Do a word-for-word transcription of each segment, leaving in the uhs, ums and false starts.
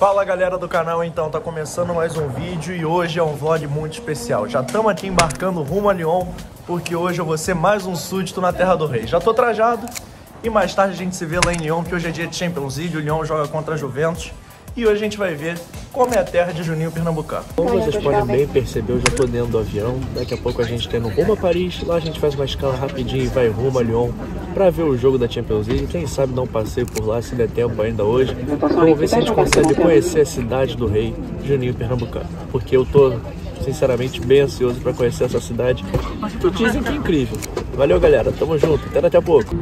Fala galera do canal, então tá começando mais um vídeo e hoje é um vlog muito especial. Já estamos aqui embarcando rumo a Lyon, porque hoje eu vou ser mais um súdito na Terra do Rei. Já tô trajado e mais tarde a gente se vê lá em Lyon, que hoje é dia de Champions League, o Lyon joga contra a Juventus. E hoje a gente vai ver como é a terra de Juninho Pernambucano. Como vocês podem bem perceber, eu já tô dentro do avião. Daqui a pouco a gente tá indo rumo a Paris. Lá a gente faz uma escala rapidinho e vai rumo a Lyon pra ver o jogo da Champions League. Quem sabe dar um passeio por lá, se der tempo ainda hoje. Vamos ver se a gente consegue conhecer a cidade do rei, Juninho Pernambucano. Porque eu tô, sinceramente, bem ansioso pra conhecer essa cidade. E dizem que é incrível. Valeu, galera. Tamo junto. Até daqui a pouco.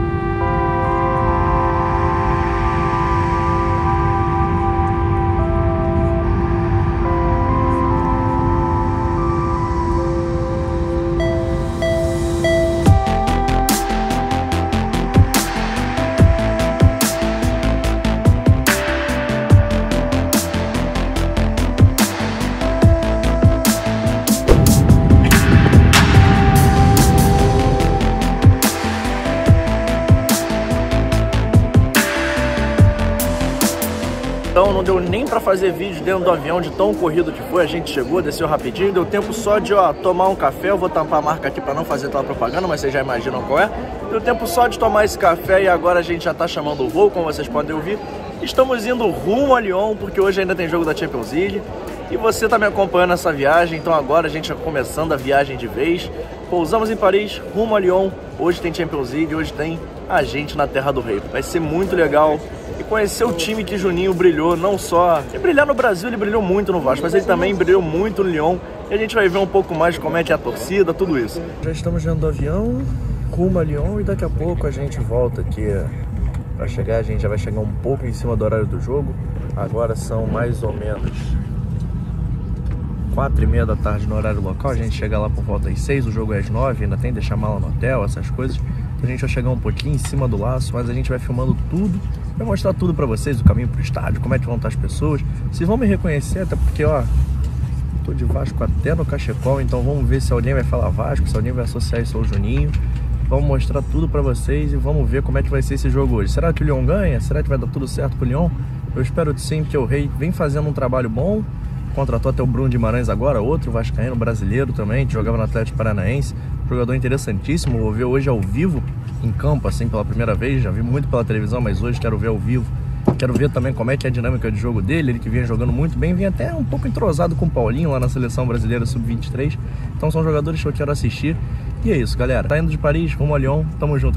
Então não deu nem pra fazer vídeo dentro do avião de tão corrido que foi. A gente chegou, desceu rapidinho, deu tempo só de ó, tomar um café. Eu vou tampar a marca aqui pra não fazer toda a propaganda, mas vocês já imaginam qual é. Deu tempo só de tomar esse café e agora a gente já tá chamando o voo, como vocês podem ouvir. Estamos indo rumo a Lyon, porque hoje ainda tem jogo da Champions League. E você tá me acompanhando nessa viagem, então agora a gente tá começando a viagem de vez. Pousamos em Paris, rumo a Lyon. Hoje tem Champions League, hoje tem a gente na Terra do Rei. Vai ser muito legal. E conhecer o time que Juninho brilhou, não só... E brilhar no Brasil, ele brilhou muito no Vasco, mas ele também brilhou muito no Lyon. E a gente vai ver um pouco mais como é que é a torcida, tudo isso. Já estamos dentro do avião, rumo a Lyon, e daqui a pouco a gente volta aqui para chegar. A gente já vai chegar um pouco em cima do horário do jogo. Agora são mais ou menos quatro e meia da tarde no horário local. A gente chega lá por volta das seis, o jogo é às nove, ainda tem que deixar mala no hotel, essas coisas. A gente vai chegar um pouquinho em cima do laço, mas a gente vai filmando tudo, vai mostrar tudo pra vocês, o caminho pro estádio, como é que vão estar as pessoas. Vocês vão me reconhecer, até porque, ó, tô de Vasco até no cachecol, então vamos ver se alguém vai falar Vasco, se alguém vai associar isso ao Juninho. Vamos mostrar tudo pra vocês e vamos ver como é que vai ser esse jogo hoje. Será que o Lyon ganha? Será que vai dar tudo certo pro Lyon? Eu espero que sim, porque o Rei vem fazendo um trabalho bom. Contratou até o Bruno Guimarães agora, outro vascaíno brasileiro também, que jogava no Atlético Paranaense. Jogador interessantíssimo, vou ver hoje ao vivo, em campo, assim, pela primeira vez. Já vi muito pela televisão, mas hoje quero ver ao vivo. Quero ver também como é que é a dinâmica de jogo dele, ele que vinha jogando muito bem, vinha até um pouco entrosado com o Paulinho lá na Seleção Brasileira sub vinte e três. Então são jogadores que eu quero assistir. E é isso, galera. Tá indo de Paris, rumo a Lyon, tamo junto.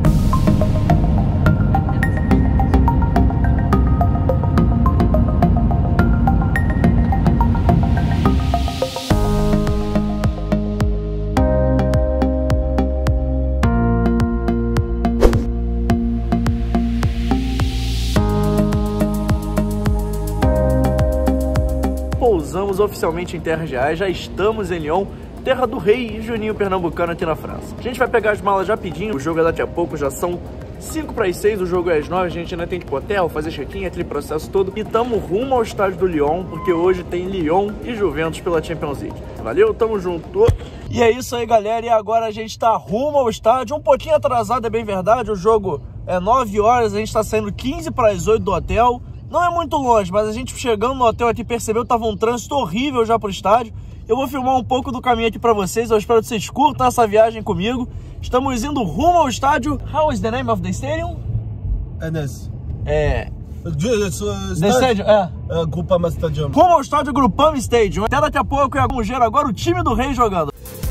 Pousamos oficialmente em terras reais, já estamos em Lyon, terra do rei e Juninho Pernambucano aqui na França. A gente vai pegar as malas rapidinho, o jogo é daqui a pouco, já são cinco para as seis, o jogo é às nove, a gente ainda tem que ir pro hotel, fazer check-in, aquele processo todo. E tamo rumo ao estádio do Lyon, porque hoje tem Lyon e Juventus pela Champions League. Valeu, tamo junto! E é isso aí, galera, e agora a gente tá rumo ao estádio, um pouquinho atrasado, é bem verdade, o jogo é nove horas, a gente tá saindo quinze para as oito do hotel. Não é muito longe, mas a gente chegando no hotel aqui percebeu que tava um trânsito horrível já pro estádio. Eu vou filmar um pouco do caminho aqui pra vocês, eu espero que vocês curtam essa viagem comigo. Estamos indo rumo ao estádio. How is the name of the stadium? Enes. É... The Stadium, é. Uh, Groupama Stadium. Rumo ao estádio Groupama Stadium. Até daqui a pouco, e vamos ver agora o time do Rei jogando.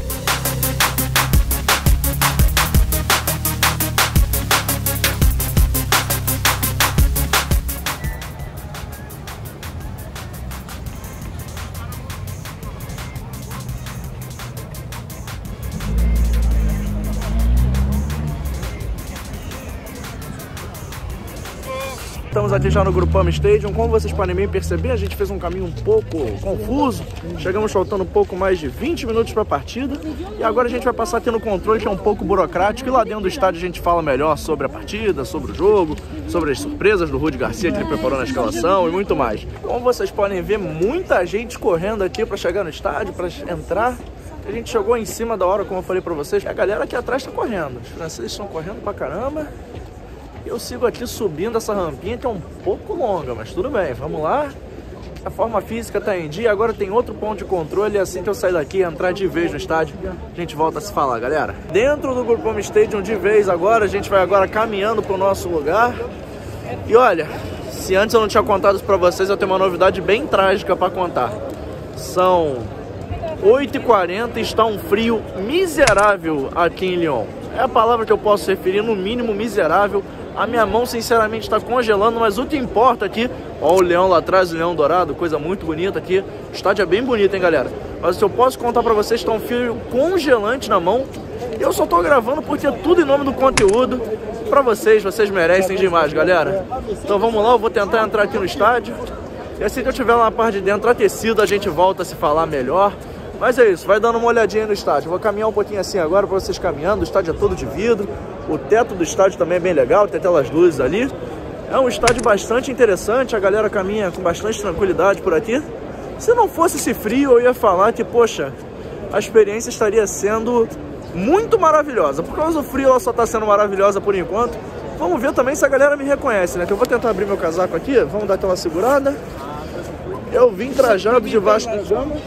Estamos aqui já no Groupama Stadium. Como vocês podem bem perceber, a gente fez um caminho um pouco confuso. Chegamos faltando um pouco mais de vinte minutos para a partida. E agora a gente vai passar aqui no controle, que é um pouco burocrático. E lá dentro do estádio a gente fala melhor sobre a partida, sobre o jogo, sobre as surpresas do Rudi Garcia que ele preparou na escalação e muito mais. Como vocês podem ver, muita gente correndo aqui para chegar no estádio, para entrar. A gente chegou em cima da hora, como eu falei para vocês. A galera aqui atrás está correndo. Os franceses estão correndo pra caramba. Eu sigo aqui subindo essa rampinha que é um pouco longa, mas tudo bem, vamos lá. A forma física tá em dia, agora tem outro ponto de controle. Assim que eu sair daqui e entrar de vez no estádio, a gente volta a se falar, galera. Dentro do Groupama Stadium de vez agora, a gente vai agora caminhando pro nosso lugar. E olha, se antes eu não tinha contado isso pra vocês, eu tenho uma novidade bem trágica pra contar. São oito e quarenta e está um frio miserável aqui em Lyon. É a palavra que eu posso referir, no mínimo miserável. A minha mão, sinceramente, está congelando, mas o que importa aqui... Ó o leão lá atrás, o leão dourado, coisa muito bonita aqui. O estádio é bem bonito, hein, galera? Mas eu posso contar pra vocês, está um frio congelante na mão. E eu só tô gravando porque é tudo em nome do conteúdo. Pra vocês, vocês merecem demais, galera. Então vamos lá, eu vou tentar entrar aqui no estádio. E assim que eu estiver lá na parte de dentro aquecido, a gente volta a se falar melhor. Mas é isso, vai dando uma olhadinha no estádio. Vou caminhar um pouquinho assim agora para vocês caminhando. O estádio é todo de vidro. O teto do estádio também é bem legal, tem aquelas luzes ali. É um estádio bastante interessante, a galera caminha com bastante tranquilidade por aqui. Se não fosse esse frio, eu ia falar que, poxa, a experiência estaria sendo muito maravilhosa. Por causa do frio, ela só está sendo maravilhosa por enquanto. Vamos ver também se a galera me reconhece, né? Que eu vou tentar abrir meu casaco aqui, vamos dar aquela segurada. Eu vim trajado de Vasco da Gama.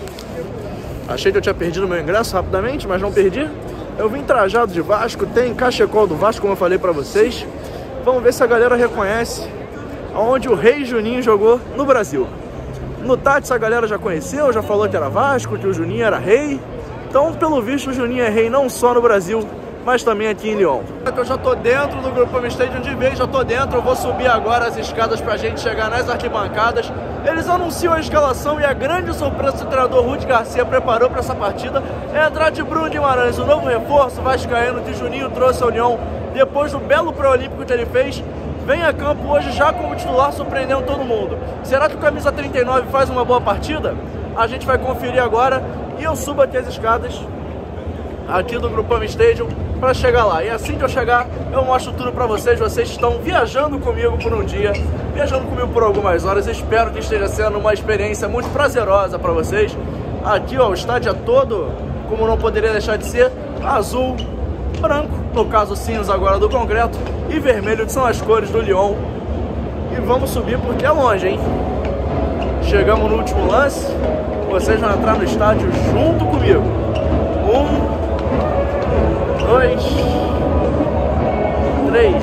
Achei que eu tinha perdido meu ingresso rapidamente, mas não perdi. Eu vim trajado de Vasco, tem cachecol do Vasco, como eu falei pra vocês. Vamos ver se a galera reconhece onde o Rei Juninho jogou no Brasil. No Tats a galera já conheceu, já falou que era Vasco, que o Juninho era rei. Então, pelo visto, o Juninho é rei não só no Brasil, mas também aqui em Lyon. Eu já tô dentro do Groupama Stadium de vez, já tô dentro. Eu vou subir agora as escadas pra gente chegar nas arquibancadas. Eles anunciam a escalação e a grande surpresa que o treinador Rudi Garcia preparou para essa partida é entrar de Bruno Guimarães, o novo reforço vascaíno que Juninho trouxe ao Lyon depois do belo pré-olímpico que ele fez. Vem a campo hoje já como titular, surpreendendo todo mundo. Será que o camisa trinta e nove faz uma boa partida? A gente vai conferir agora e eu subo aqui as escadas aqui do Groupama Stadium para chegar lá. E assim que eu chegar, eu mostro tudo para vocês. Vocês estão viajando comigo por um dia, viajando comigo por algumas horas. Espero que esteja sendo uma experiência muito prazerosa para vocês. Aqui, ó, o estádio é todo, como não poderia deixar de ser, azul, branco, no caso cinza agora do concreto, e vermelho, que são as cores do Lyon. E vamos subir porque é longe, hein? Chegamos no último lance. Vocês vão entrar no estádio junto comigo. Um, dois, três.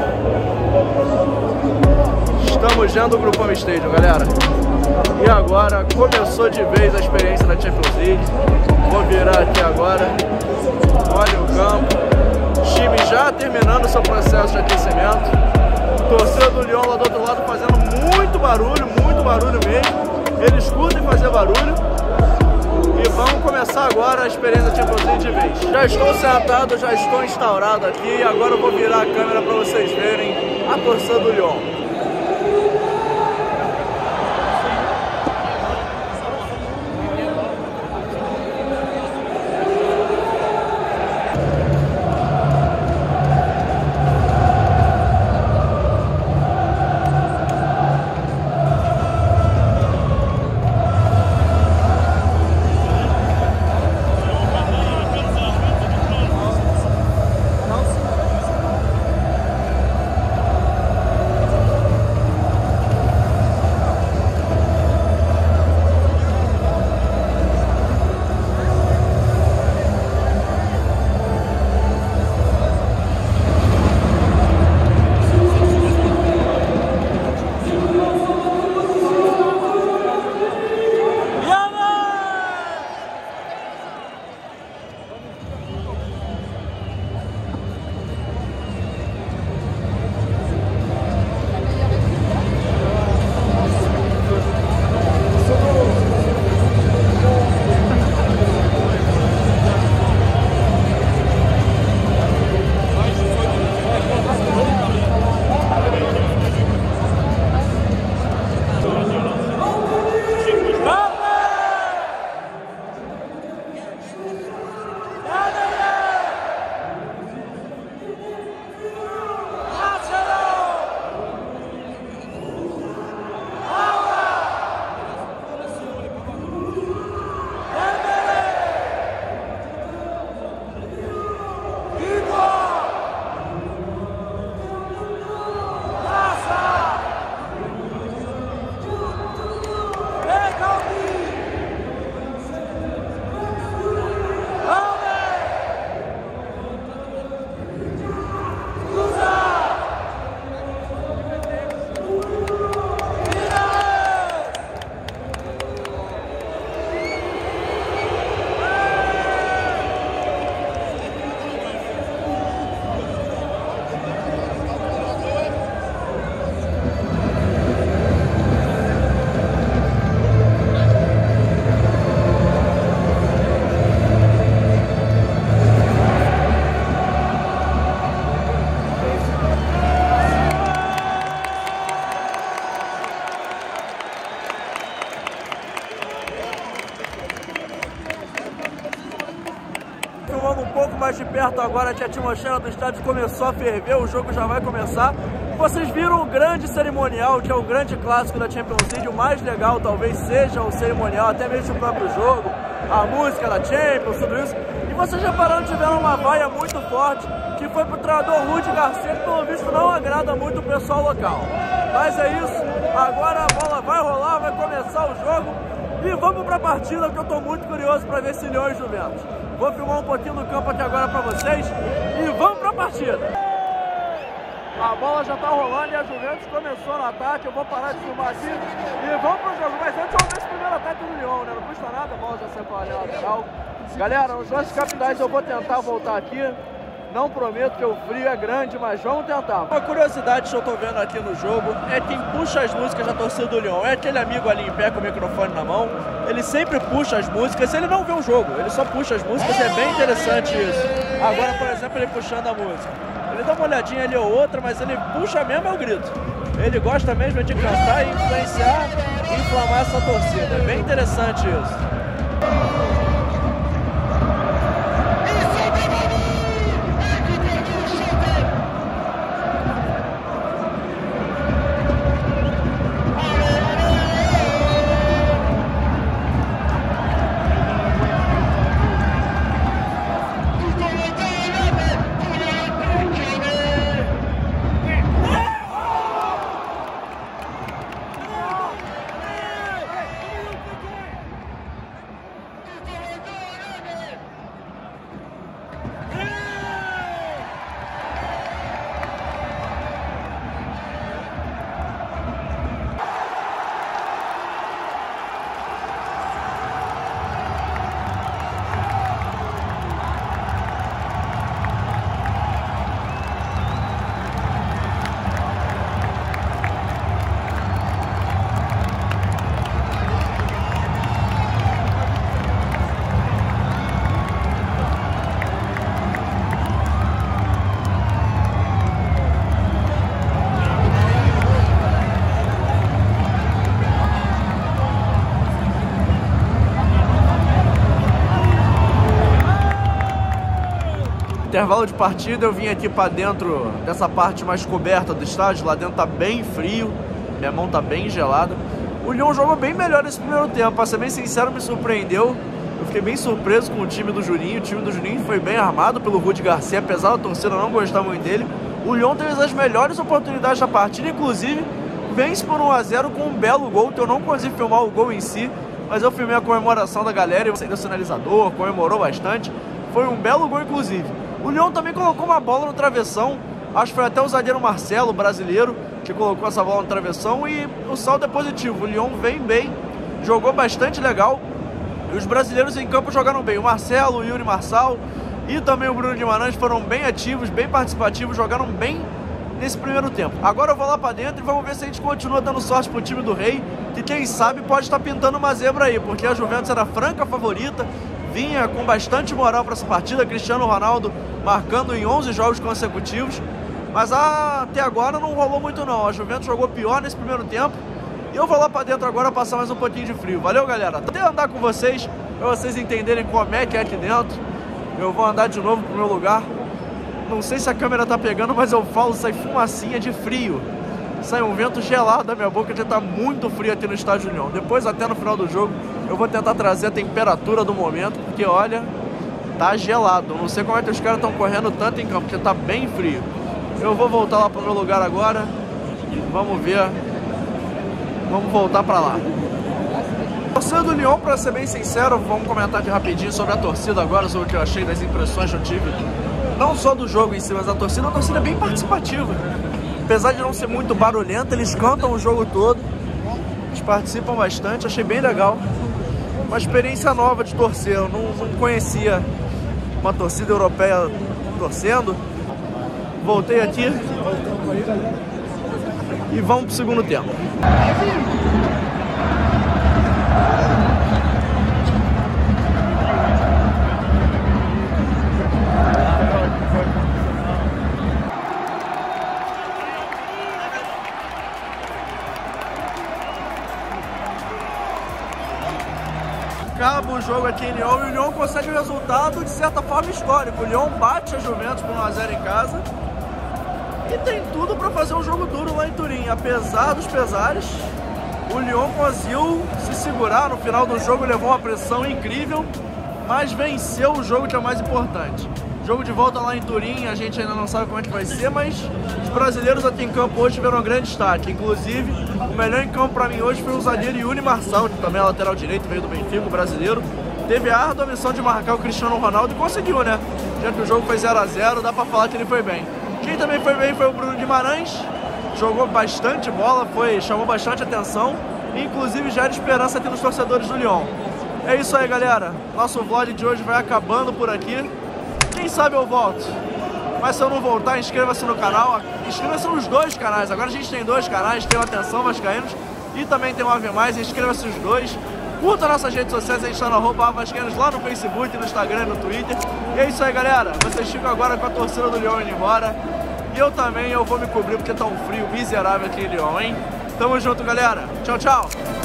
Estamos dentro do Groupama Stadium, galera. E agora começou de vez a experiência da Champions League. Vou virar aqui agora. Olha o campo. Time já terminando seu processo de aquecimento. Torcedor do Lyon lá do outro lado fazendo muito barulho, muito barulho mesmo. Eles curtem fazer barulho. E vamos começar agora a experiência Champions League de vez. Já estou sentado, já estou instaurado aqui. Agora eu vou virar a câmera para vocês verem a torcida do Lyon. chegamos um pouco mais de perto agora, que a atmosfera do estádio começou a ferver, o jogo já vai começar. Vocês viram o grande cerimonial, que é o grande clássico da Champions League, o mais legal talvez seja o cerimonial, até mesmo o próprio jogo, a música da Champions, tudo isso. E vocês repararam que tiveram uma vaia muito forte, que foi pro treinador Rudi Garcia, que pelo visto não agrada muito o pessoal local. Mas é isso, agora a bola vai rolar, vai começar o jogo e vamos pra partida, que eu tô muito curioso pra ver se Lyon e Juventus. Vou filmar um pouquinho do campo aqui agora pra vocês e vamos pra partida! A bola já tá rolando e a Juventus começou no ataque. Eu vou parar de filmar aqui e vamos pro jogo. Mas antes vamos ver esse primeiro ataque do Lyon, né? Não custa nada, a bola já saiu pra linha lateral. Galera, os lances capitais eu vou tentar voltar aqui. Não prometo que o frio é grande, mas vamos tentar. Uma curiosidade que eu tô vendo aqui no jogo é quem puxa as músicas da torcida do Lyon. É aquele amigo ali em pé com o microfone na mão. Ele sempre puxa as músicas, ele não vê o jogo, ele só puxa as músicas, é bem interessante isso. Agora, por exemplo, ele puxando a música. Ele dá uma olhadinha ali ou outra, mas ele puxa mesmo é o grito. Ele gosta mesmo de cantar e influenciar e inflamar essa torcida. É bem interessante isso. Intervalo de partida, eu vim aqui pra dentro dessa parte mais coberta do estádio. Lá dentro tá bem frio, minha mão tá bem gelada. O Lyon jogou bem melhor nesse primeiro tempo, pra ser bem sincero, me surpreendeu. Eu fiquei bem surpreso com o time do Juninho. O time do Juninho foi bem armado pelo Rudi Garcia, apesar da torcida não gostar muito dele. O Lyon teve as melhores oportunidades da partida, inclusive vence por um a zero com um belo gol, que eu não consegui filmar o gol em si, mas eu filmei a comemoração da galera, eu saí do sinalizador, comemorou bastante. Foi um belo gol, inclusive. O Lyon também colocou uma bola no travessão, acho que foi até o zagueiro Marcelo, brasileiro, que colocou essa bola no travessão, e o saldo é positivo. O Lyon vem bem, jogou bastante legal, e os brasileiros em campo jogaram bem. O Marcelo, o Yuri Marçal e também o Bruno Guimarães foram bem ativos, bem participativos, jogaram bem nesse primeiro tempo. Agora eu vou lá pra dentro e vamos ver se a gente continua dando sorte pro time do Rei, que quem sabe pode estar pintando uma zebra aí, porque a Juventus era a franca favorita, vinha com bastante moral para essa partida, Cristiano Ronaldo marcando em onze jogos consecutivos, mas ah, até agora não rolou muito não. A Juventus jogou pior nesse primeiro tempo e eu vou lá para dentro agora passar mais um pouquinho de frio. Valeu, galera, até andar com vocês para vocês entenderem como é que é aqui dentro. Eu vou andar de novo pro meu lugar. Não sei se a câmera tá pegando, mas eu falo, sai fumacinha de frio, sai um vento gelado da minha boca, já tá muito frio aqui no estádio Lyon. Depois, até no final do jogo, eu vou tentar trazer a temperatura do momento, porque olha, tá gelado. Não sei como é que os caras estão correndo tanto em campo, porque tá bem frio. Eu vou voltar lá pro meu lugar agora. Vamos ver. Vamos voltar pra lá. Torcida do Lyon, pra ser bem sincero, vamos comentar aqui rapidinho sobre a torcida agora, sobre o que eu achei das impressões que eu tive. Não só do jogo em si, mas a torcida, a torcida é bem participativa. Apesar de não ser muito barulhenta, eles cantam o jogo todo. Eles participam bastante, achei bem legal. Uma experiência nova de torcer, eu não, não conhecia uma torcida europeia torcendo. Voltei aqui e vamos pro segundo tempo. acaba o jogo aqui em Lyon e o Lyon consegue um resultado de certa forma histórico. O Lyon bate a Juventus por um a zero em casa e tem tudo para fazer um jogo duro lá em Turim. Apesar dos pesares, o Lyon conseguiu se segurar no final do jogo, levou uma pressão incrível, mas venceu o jogo, que é o mais importante. Jogo de volta lá em Turim, a gente ainda não sabe como é que vai ser, mas os brasileiros aqui em campo hoje tiveram um grande destaque. Inclusive, o melhor em campo para mim hoje foi o zagueiro Yuri Marçal, que também é lateral direito, veio do Benfica, o brasileiro. Teve a árdua missão de marcar o Cristiano Ronaldo e conseguiu, né? Já que o jogo foi zero a zero, dá para falar que ele foi bem. Quem também foi bem foi o Bruno Guimarães, jogou bastante bola, foi, chamou bastante atenção, e inclusive já era esperança aqui nos torcedores do Lyon. É isso aí, galera. Nosso vlog de hoje vai acabando por aqui. Quem sabe eu volto. Mas se eu não voltar, inscreva-se no canal. Inscreva-se nos dois canais. Agora a gente tem dois canais. Tem o Atenção Vascaínos e também tem o Ave Mais. Inscreva-se nos dois. Curta nossas redes sociais. A gente está no arroba Vascaínos lá no Facebook, no Instagram e no Twitter. E é isso aí, galera. Vocês ficam agora com a torcida do Lyon indo embora. E eu também, eu vou me cobrir porque tá um frio miserável aqui em Lyon, hein? Tamo junto, galera. Tchau, tchau.